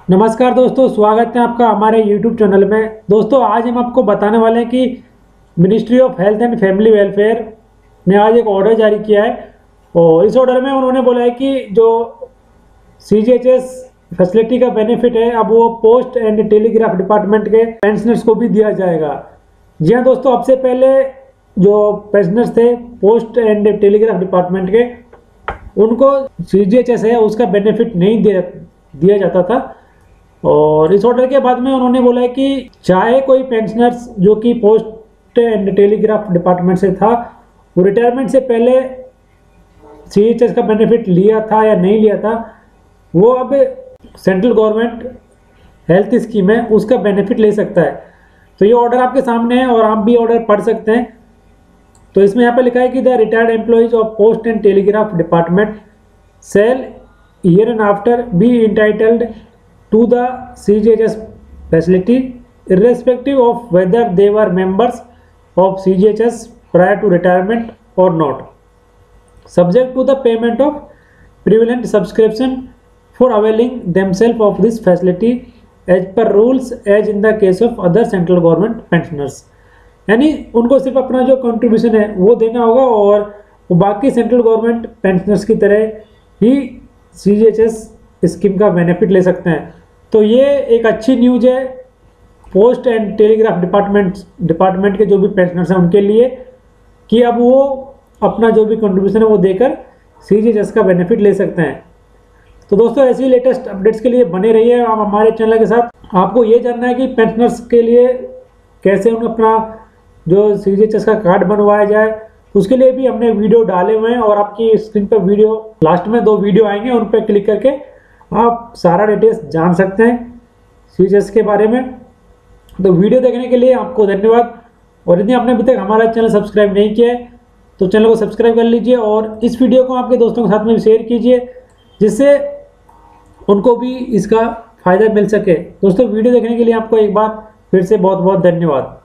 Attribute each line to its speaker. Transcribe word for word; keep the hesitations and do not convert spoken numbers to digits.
Speaker 1: नमस्कार दोस्तों, स्वागत है आपका हमारे यूट्यूब चैनल में। दोस्तों आज हम आपको बताने वाले हैं कि ministry of health and family welfare ने आज एक ऑर्डर जारी किया है और इस ऑर्डर में उन्होंने बोला है कि जो C G H S facility का बेनिफिट है अब वो पोस्ट एंड टेलीग्राफ डिपार्टमेंट के पेंशनर्स को भी दिया जाएगा। जी हाँ दोस्तों, अब से पहले जो पेंशनर्स थे पोस्ट एंड टेलीग्राफ डिपार्टमेंट के, उनको सी जी एच एस है उसका बेनिफिट नहीं दिया दिया जाता था। और इस ऑर्डर के बाद में उन्होंने बोला है कि चाहे कोई पेंशनर्स जो कि पोस्ट एंड टेलीग्राफ डिपार्टमेंट से था, वो रिटायरमेंट से पहले सी एच एस का बेनिफिट लिया था या नहीं लिया था, वो अब सेंट्रल गवर्नमेंट हेल्थ स्कीम है उसका बेनिफिट ले सकता है। तो ये ऑर्डर आपके सामने है और आप भी ऑर्डर पढ़ सकते हैं। तो इसमें यहाँ पे लिखा है कि the retired employees of post and telegraph department sale year and after be entitled to the C G H S facility irrespective of whether they were members of C G H S prior to retirement or not, subject to the payment of prevalent subscription for availing themselves of this facility as per rules as in the case of other central government pensioners। यानी उनको सिर्फ अपना जो contribution है वो देना होगा और वो बाकी सेंट्रल गवर्नमेंट पेंशनर्स की तरह ही C G H S scheme का बेनिफिट ले सकते हैं। तो ये एक अच्छी न्यूज़ है post and telegraph department department के जो भी पेंशनर्स हैं उनके लिए, कि अब वो अपना जो भी कंट्रीब्यूशन है वो देकर सी जी एच एस का बेनिफिट ले सकते हैं। तो दोस्तों ऐसी लेटेस्ट अपडेट्स के लिए बने रहिए आप हमारे चैनल के साथ। आपको ये जानना है कि पेंशनर्स के लिए कैसे उन्हें अपना जो सी जी एच एस का कार्ड बनवाया जाए, उसके लिए भी हमने वीडियो डाले हुए हैं और आपकी स्क्रीन पर वीडियो लास्ट में दो वीडियो आएंगे, उन पर क्लिक करके आप सारा डिटेल्स जान सकते हैं सी जी एच एस के बारे में। तो वीडियो देखने के लिए आपको धन्यवाद। और यदि आपने अभी तक हमारा चैनल सब्सक्राइब नहीं किया है तो चैनल को सब्सक्राइब कर लीजिए और इस वीडियो को आपके दोस्तों के साथ में शेयर कीजिए जिससे उनको भी इसका फ़ायदा मिल सके। दोस्तों वीडियो देखने के लिए आपको एक बार फिर से बहुत बहुत धन्यवाद।